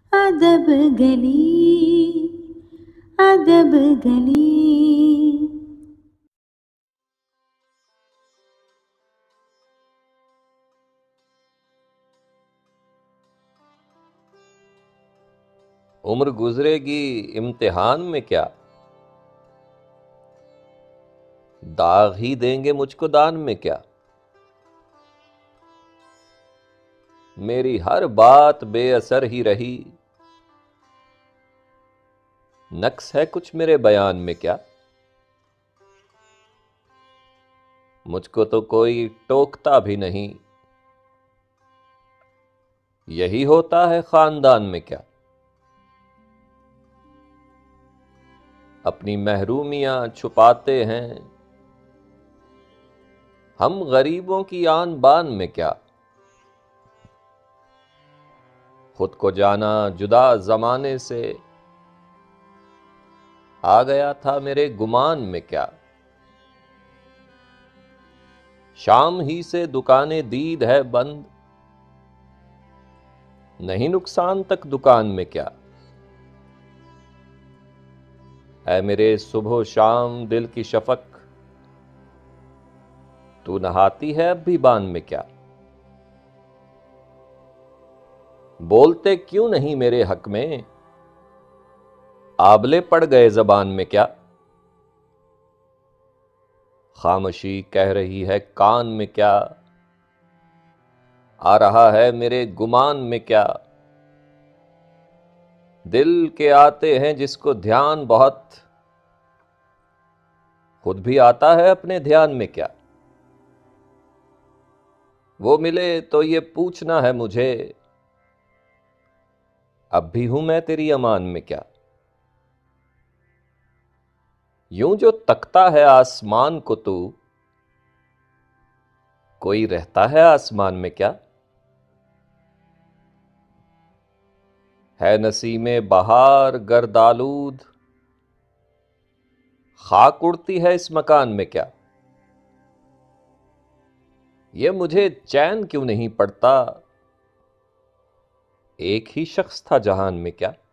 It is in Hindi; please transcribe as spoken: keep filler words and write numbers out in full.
अदब गली अदब गली। उम्र गुजरेगी इम्तिहान में क्या, दाग ही देंगे मुझको दान में क्या। मेरी हर बात बेअसर ही रही, नक्स है कुछ मेरे बयान में क्या। मुझको तो कोई टोकता भी नहीं, यही होता है खानदान में क्या। अपनी महरूमियां छुपाते हैं हम गरीबों की आन बान में क्या। खुद को जाना जुदा जमाने से, आ गया था मेरे गुमान में क्या। शाम ही से दुकानें दीद है बंद, नहीं नुकसान तक दुकान में क्या। ऐ मेरे सुबह शाम दिल की शफक, तू नहाती है अब भी बान में क्या। बोलते क्यों नहीं मेरे हक में, आबले पड़ गए जबान में क्या। खामोशी कह रही है कान में क्या, आ रहा है मेरे गुमान में क्या। दिल के आते हैं जिसको ध्यान बहुत, खुद भी आता है अपने ध्यान में क्या। वो मिले तो ये पूछना है मुझे, अब भी हूं मैं तेरी अमान में क्या। यूं जो तकता है आसमान को तू, कोई रहता है आसमान में क्या। है नसीमे बहार गर्दालूद, खाक उड़ती है इस मकान में क्या। ये मुझे चैन क्यों नहीं पड़ता, एक ही शख्स था जहान में क्या।